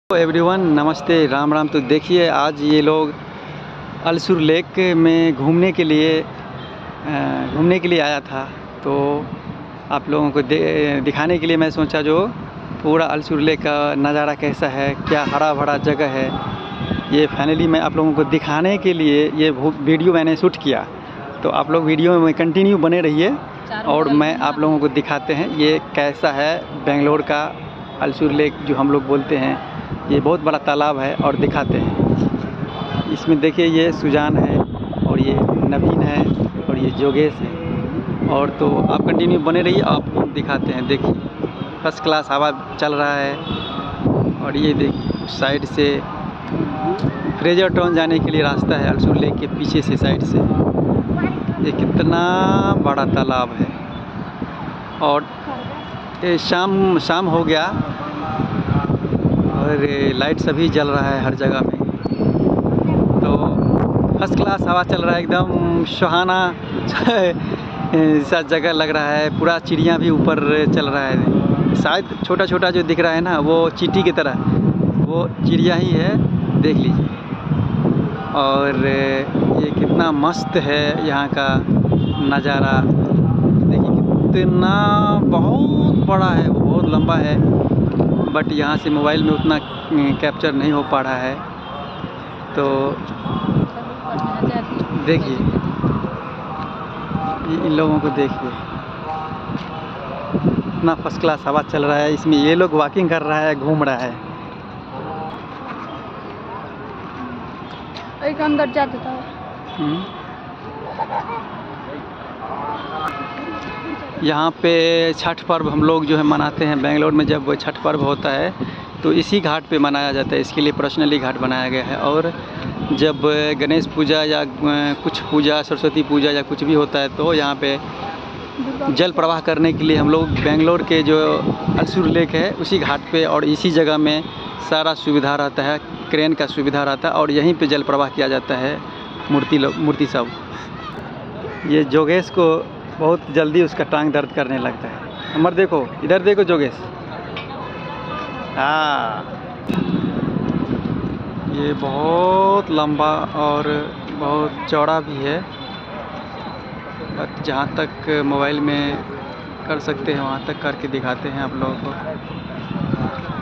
Everyone नमस्ते राम राम। तो देखिए आज ये लोग अलसुर लेक में घूमने के लिए आया था। तो आप लोगों को दिखाने के लिए मैं सोचा जो पूरा अलसुर लेक का नज़ारा कैसा है, क्या हरा भरा जगह है, ये फाइनली मैं आप लोगों को दिखाने के लिए ये वीडियो मैंने शूट किया। तो आप लोग वीडियो में कंटिन्यू बने रहिए और मैं आप लोगों को दिखाते हैं ये कैसा है बेंगलोर का अलसुर लेक जो हम लोग बोलते हैं। ये बहुत बड़ा तालाब है और दिखाते हैं। इसमें देखिए ये सुजान है और ये नवीन है और ये जोगेश है। और तो आप कंटिन्यू बने रहिए, आपको दिखाते हैं। देखिए फर्स्ट क्लास हवा चल रहा है। और ये देखिए उस साइड से फ्रेजर टाउन जाने के लिए रास्ता है अलसुर लेक के पीछे से साइड से। ये कितना बड़ा तालाब है। और ये शाम हो गया और लाइट सभी जल रहा है हर जगह में। तो फर्स्ट क्लास हवा चल रहा है, एकदम सुहाना सा जगह लग रहा है। पूरा चिड़िया भी ऊपर चल रहा है। शायद छोटा छोटा जो दिख रहा है ना वो चींटी की तरह, वो चिड़िया ही है, देख लीजिए। और ये कितना मस्त है यहाँ का नज़ारा। देखिए कितना बहुत बड़ा है, वो बहुत लंबा है, बट यहाँ से मोबाइल में उतना कैप्चर नहीं हो पा रहा है। तो देखिए इन लोगों को देखिए, इतना फर्स्ट क्लास हवा चल रहा है। इसमें ये लोग वॉकिंग कर रहा है, घूम रहा है। एक अंदर जा देता है। यहाँ पे छठ पर्व हम लोग जो है मनाते हैं बेंगलोर में। जब छठ पर्व होता है तो इसी घाट पे मनाया जाता है। इसके लिए पर्सनली घाट बनाया गया है। और जब गणेश पूजा या कुछ पूजा, सरस्वती पूजा या कुछ भी होता है तो यहाँ पे जल प्रवाह करने के लिए हम लोग बेंगलोर के जो अलसुर लेक है उसी घाट पे और इसी जगह में सारा सुविधा रहता है, क्रेन का सुविधा रहता है और यहीं पे जल प्रवाह किया जाता है। मूर्ति सब। ये जोगेश को बहुत जल्दी उसका टांग दर्द करने लगता है। अमर देखो, इधर देखो जोगेश। हाँ, ये बहुत लंबा और बहुत चौड़ा भी है, बट जहाँ तक मोबाइल में कर सकते हैं वहाँ तक करके दिखाते हैं आप लोगों को।